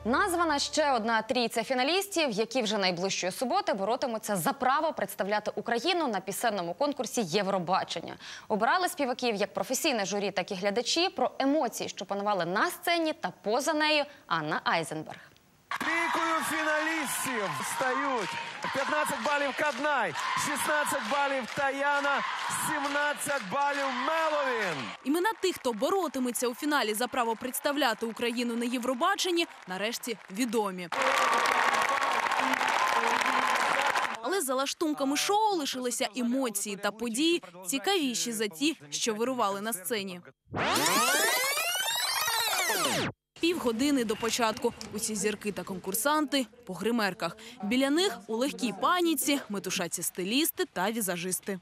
Названа ще одна трійця фіналістів, які вже найближчої суботи боротимуться за право представляти Україну на пісенному конкурсі «Євробачення». Обирали співаків як професійне журі, так і глядачі. Про емоції, що панували на сцені та поза нею, Анна Айзенберг. Трійкою фіналістів стають 15 балів Каднай, 16 балів Таяна, 17 балів Меловін. Імена тих, хто боротиметься у фіналі за право представляти Україну на Євробаченні, нарешті відомі. Але за лаштунками шоу лишилися емоції та події цікавіші за ті, що вирували на сцені. Півгодини до початку. Усі зірки та конкурсанти по гримерках. Біля них у легкій паніці метушаться стилісти та візажисти.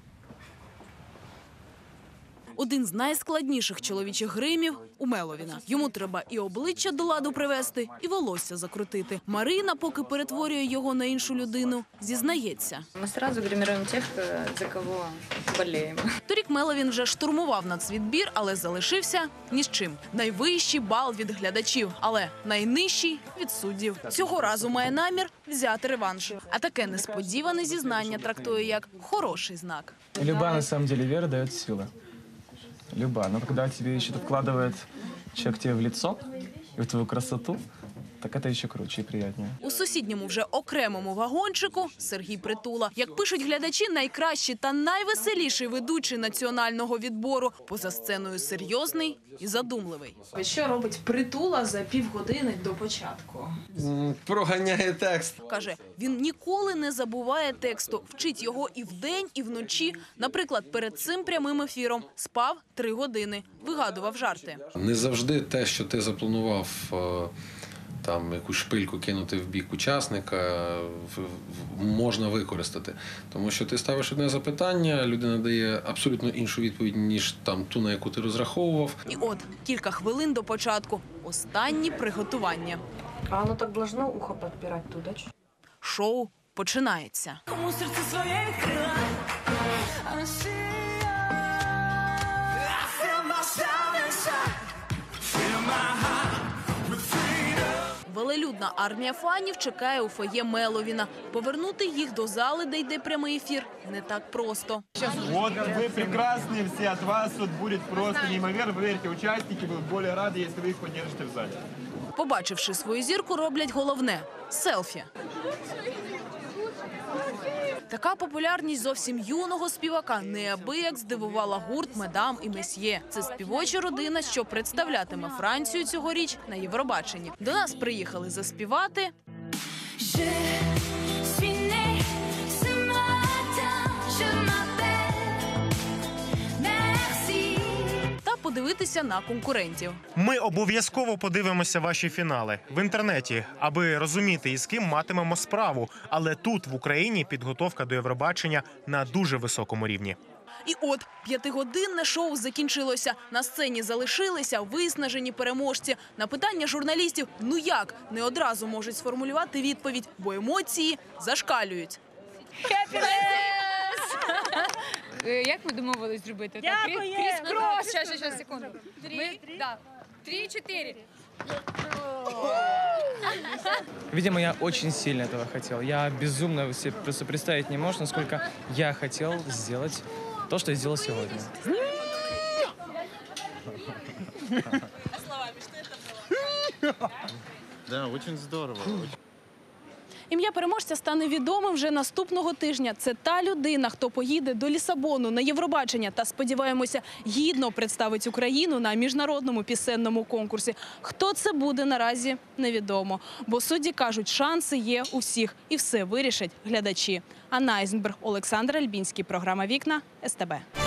Один з найскладніших чоловічих гримів – у Меловіна. Йому треба і обличчя до ладу привести, і волосся закрутити. Марина, поки перетворює його на іншу людину, зізнається. Ми одразу гримуємо тих, за кого боліємо. Торік Меловін вже штурмував нацвідбір, але залишився ні з чим. Найвищий бал від глядачів, але найнижчий – від суддів. Цього разу має намір взяти реванш. А таке несподіване зізнання трактує як хороший знак. Люба, на самом деле, вера дает силы. Люба. Но когда тебе еще вкладывает человек тебе в лицо и в твою красоту, так это еще круче и приятнее. У сусідньому вже окремому вагончику Сергій Притула. Як пишуть глядачі, найкращий та найвеселіший ведучий національного відбору. Поза сценою серйозний і задумливий. Що робить Притула за півгодини до початку? Проганяє текст. Каже, він ніколи не забуває тексту, вчить його і вдень, і вночі. Наприклад, перед цим прямим ефіром спав 3 години, вигадував жарти. Не завжди те, що ти запланував, там якусь шпильку кинути в бік учасника, можна використати. Тому що ти ставиш одне запитання, людина дає абсолютно іншу відповідь, ніж там ту, на яку ти розраховував. І от, кілька хвилин до початку. Останні приготування. А воно так должно ухо підпирати туди? Шоу починається. Велелюдна армія фанів чекає у фоє Меловіна. Повернути їх до зали, де йде прямий ефір, не так просто. Вот вы прекрасные все, от вас тут будет просто неимоверно. Поверьте, участники будут более рады, если вы их поддержите в зале. Побачивши свою зірку, роблять головне – селфі. Така популярність зовсім юного співака неабияк здивувала гурт «Медам і Месьє». Це співоча родина, що представлятиме Францію цьогоріч на Євробаченні. До нас приїхали заспівати та подивитися на конкурентів. Ми обов'язково подивимося ваші фінали в інтернеті, аби розуміти, із ким матимемо справу. Але тут, в Україні, підготовка до Євробачення на дуже високому рівні. І от 5-годинне шоу закінчилося. На сцені залишилися виснажені переможці. На питання журналістів «ну як?» не одразу можуть сформулювати відповідь, бо емоції зашкалюють. Як ви домовились зробити? Кріс-крос. Щас, секунду. 3-4. Видимо, я очень сильно этого хотел. Я безумно себе просто представить не могу, насколько я хотел сделать то, что я сделал сегодня. Да, очень здорово. Ім'я переможця стане відомим вже наступного тижня. Це та людина, хто поїде до Лісабону на Євробачення та, сподіваємося, гідно представить Україну на міжнародному пісенному конкурсі. Хто це буде, наразі невідомо. Бо судді кажуть, шанси є у всіх. І все вирішать глядачі. Анна Айзенберг, Олександр Альбінський. Програма «Вікна», СТБ.